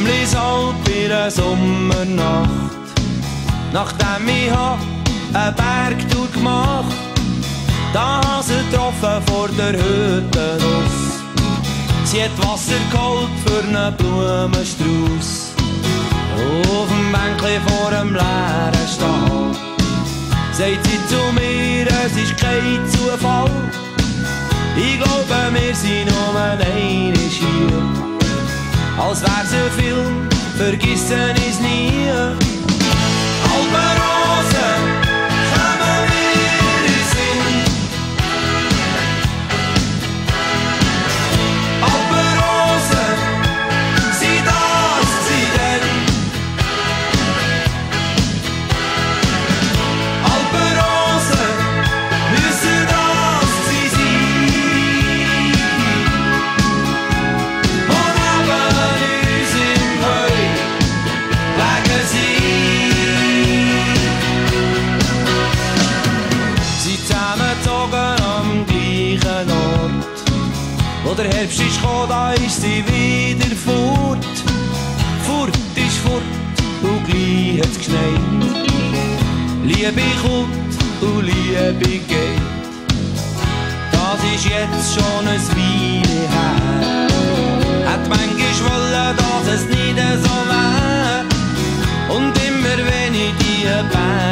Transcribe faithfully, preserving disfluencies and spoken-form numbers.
bis halb in der Sommernacht. Nachdem ich eine Bergtour gemacht, da habe sie getroffen vor der Hütte raus. Sie hat Wasser geholt für einen Blumenstrauß. Auf dem Bänkli vor dem leeren Stall sagt sie zu mir, es ist kein Zufall. Ich glaube, wir sind nur einmal hier. Als wär's ein Film, vergessen ich's nie. Alpenrosen kommen mir in Sinn. Alpenrosen, sie das, sie denn. Alpenrosen müssen das sie sein. Und neben uns im Heu legen sie. Zusammengezogen am gleichen Ort. Wo der Herbst ist gekommen, da ist sie wieder fort. Fort ist fort und gleich hat's geschneit. Liebe kommt und Liebe geht. Das ist jetzt schon ein Weile her. Hat manchmal wollen, dass es nicht so wär. Und immer wenn ich die Bär